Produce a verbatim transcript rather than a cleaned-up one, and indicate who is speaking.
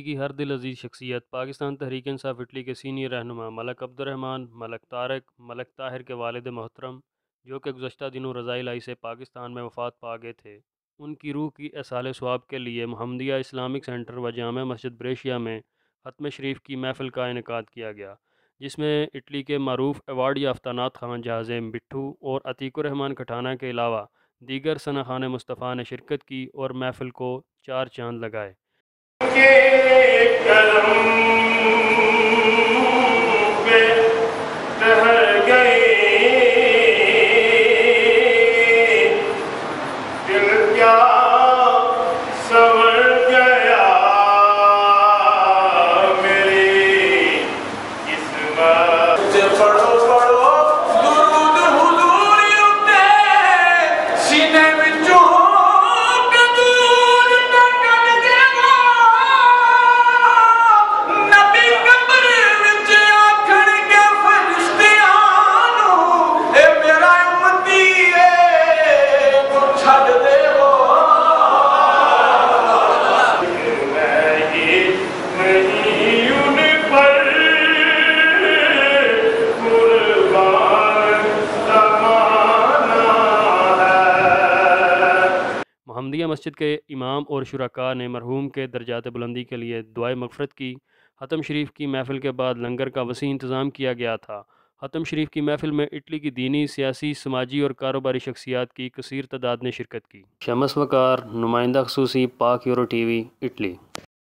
Speaker 1: की हर दिल अजीज़ शख्सियत पाकिस्तान तहरीक इंसाफ इटली के सीनियर रहनुमा मलक अब्दुर्रहमान मलक तारक मलक ताहिर के वालिद मोहतरम, जो कि गुज़श्ता दिनों रज़ाई इलाही से पाकिस्तान में वफ़ात पा गए थे, उनकी रूह की एसाले स्वाब के लिए मुहम्मदिया इस्लामिक सेंटर व जामा मस्जिद ब्रेशिया में ख़त्म शरीफ की महफ़िल का इनेकाद किया गया, जिसमें इटली के मरूफ अवार्ड याफ्ता नात खान जहाज़ेम बिट्ठू और अतीकुर्रहमान कठाना के अलावा दीगर सनाखान मुस्तफ़ा ने शिरकत की और महफ़िल को चार चांद लगाए।
Speaker 2: के कदम पे ठहर गए, दिल क्या संवर गया मेरी किस्मत। पढ़ो पढ़ो दुरूद हुजूर उठे सीने विचों
Speaker 1: मुहम्मदिया मस्जिद के इमाम और शुरका ने मरहूम के दर्जात बुलंदी के लिए दुआए मग़फ़िरत की। ख़त्म शरीफ की महफ़िल के बाद लंगर का वसी इंतज़ाम किया गया था। ख़त्म शरीफ की महफ़िल में इटली की दीनी, सियासी, समाजी और कारोबारी शख्सियात की कसीर तादाद ने शिरकत की। शमस वकार, नुमाइंदा ख़ुसूसी, पाक यूरो टी वी, इटली।